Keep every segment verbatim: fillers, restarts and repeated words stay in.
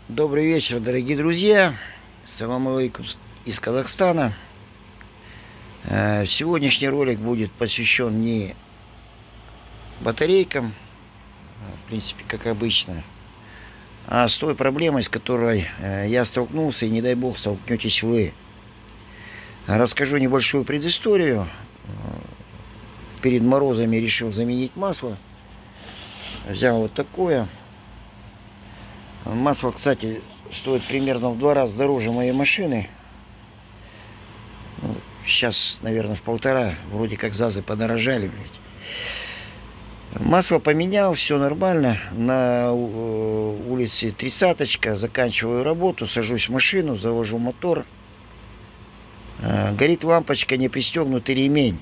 Добрый вечер, дорогие друзья. Салам алейкум из Казахстана. Сегодняшний ролик будет посвящен не батарейкам, в принципе, как обычно, а с той проблемой, с которой я столкнулся, и не дай бог столкнетесь вы. Расскажу небольшую предысторию. Перед морозами решил заменить масло. Взял вот такое. Масло, кстати, стоит примерно в два раза дороже моей машины. Ну, сейчас, наверное, в полтора. Вроде как ЗАЗы подорожали, блядь. Масло поменял, все нормально. На улице тридцаточка. Заканчиваю работу, сажусь в машину, завожу мотор. Горит лампочка, не пристегнутый ремень.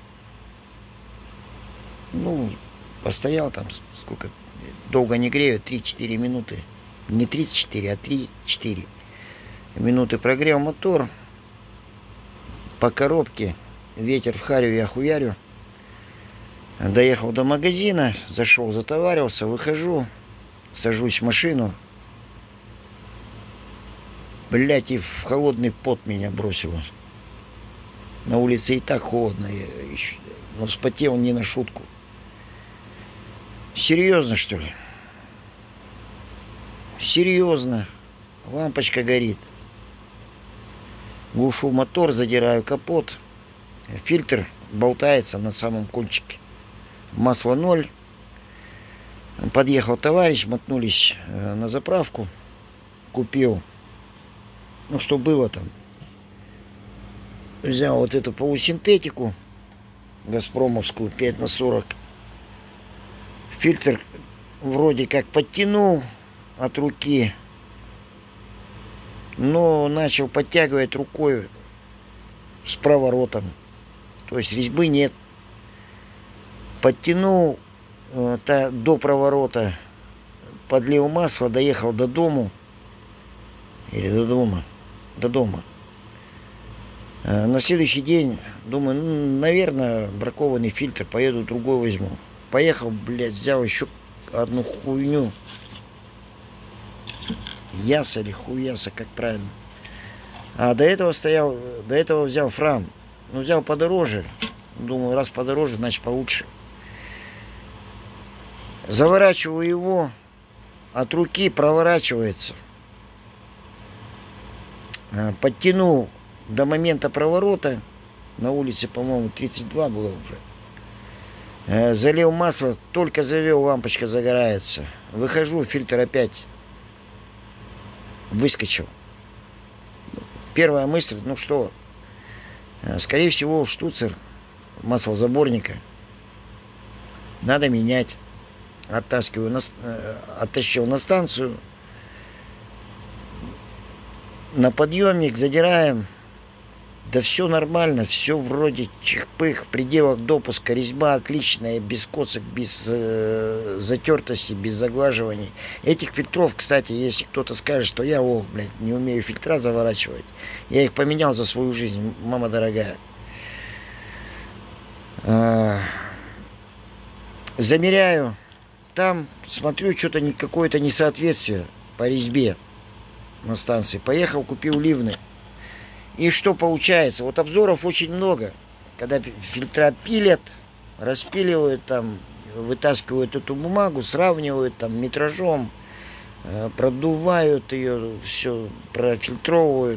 Ну, постоял там, сколько, долго не грею, три-четыре минуты. Не тридцать четыре, а три-четыре минуты прогрел мотор. По коробке ветер в харю, я хуярю. Доехал до магазина, зашел, затоварился, выхожу, сажусь в машину. Блять, и в холодный пот меня бросило. На улице и так холодно, я еще, но вспотел не на шутку. Серьезно, что ли? Серьезно. Лампочка горит. Глушу мотор, задираю капот. Фильтр болтается на самом кончике. Масло ноль. Подъехал товарищ, мотнулись на заправку. Купил, ну что было там. Взял вот эту полусинтетику газпромовскую пять на сорок. Фильтр вроде как подтянул от руки, но начал подтягивать рукой с проворотом. То есть резьбы нет. Подтянул э, та, до проворота, подлил масло, доехал до дому. Или до дома. До дома. Э, на следующий день думаю, ну, наверное, бракованный фильтр, поеду другой возьму. Поехал, блядь, взял еще одну хуйню. Яса или хуяса, как правильно. А до этого стоял, до этого взял Фрам. Ну, взял подороже. Думаю, раз подороже, значит получше. Заворачиваю его. От руки проворачивается. Подтянул до момента проворота. На улице, по-моему, тридцать два было уже. Залил масло, только завел, лампочка загорается. Выхожу, фильтр опять выскочил. Первая мысль, ну что, скорее всего, штуцер маслозаборника. Надо менять. Оттаскиваю, на, оттащил на станцию. На подъемник задираем. Да все нормально, все вроде чих-пых, в пределах допуска, резьба отличная, без косок, без э, затертости, без заглаживаний. Этих фильтров, кстати, если кто-то скажет, что я, ох, блядь, не умею фильтра заворачивать, я их поменял за свою жизнь, мама дорогая. Э, замеряю, там смотрю, что-то какое-то несоответствие по резьбе на станции. Поехал, купил ливны. И что получается? Вот обзоров очень много. Когда фильтра пилят, распиливают, там, вытаскивают эту бумагу, сравнивают там метражом, продувают ее, все профильтровывают.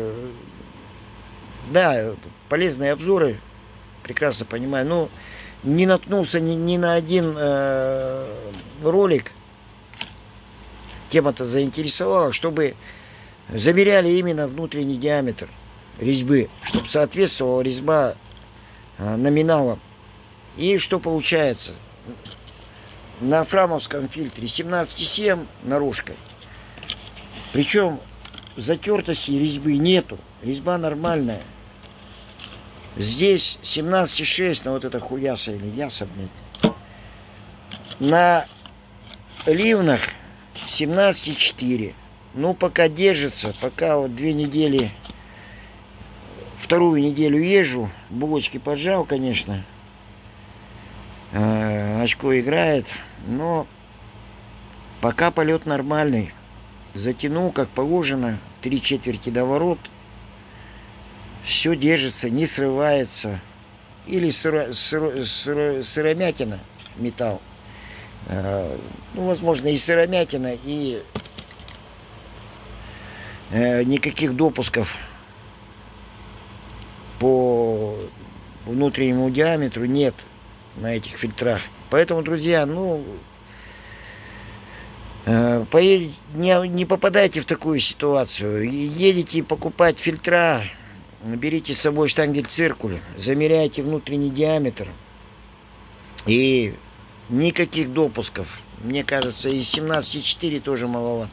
Да, полезные обзоры, прекрасно понимаю. Но не наткнулся ни, ни на один э, ролик. Тема-то заинтересовала, чтобы замеряли именно внутренний диаметр резьбы, чтобы соответствовала резьба а, номиналам. И что получается? На фрамовском фильтре семнадцать и семь наружкой. Причем затертости резьбы нету. Резьба нормальная. Здесь семнадцать и шесть на вот это хуяса или яса, блядь. На ливнах семнадцать и четыре. Ну, пока держится, пока вот две недели, вторую неделю езжу, булочки поджал, конечно, э, очко играет, но пока полет нормальный. затянул как положено, три четверти до ворот. Все держится, не срывается. Или сыро, сыро, сыро, сыромятина, металл. Э, ну, возможно, и сыромятина, и э, никаких допусков по внутреннему диаметру нет на этих фильтрах. Поэтому, друзья, ну, э, поедете, не, не попадайте в такую ситуацию. Едете покупать фильтра, берите с собой штангель-циркуль, замеряйте внутренний диаметр. И никаких допусков. Мне кажется, и семнадцать и четыре тоже маловато.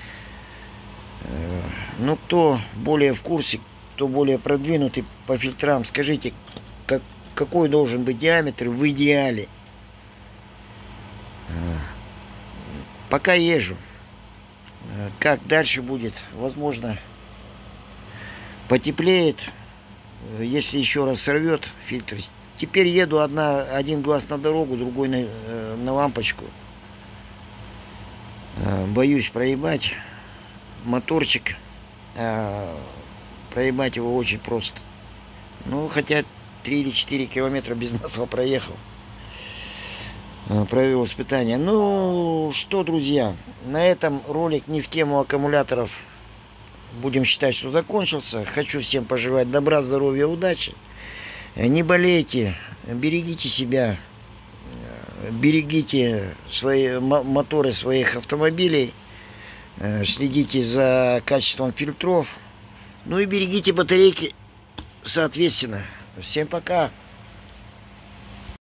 Э, ну, кто более в курсе, кто более продвинутый по фильтрам, скажите, как, какой должен быть диаметр в идеале. Пока езжу. Как дальше будет? Возможно, потеплеет. Если еще раз сорвет фильтр. Теперь еду одна, один глаз на дорогу, другой на, на лампочку. Боюсь проебать моторчик. Проебать его очень просто. Ну, хотя три или четыре километра без масла проехал. Провел испытание. Ну что, друзья, на этом ролик не в тему аккумуляторов, будем считать, что закончился. Хочу всем пожелать добра, здоровья, удачи. Не болейте, берегите себя, берегите свои моторы своих автомобилей, следите за качеством фильтров, ну и берегите батарейки соответственно. Всем пока.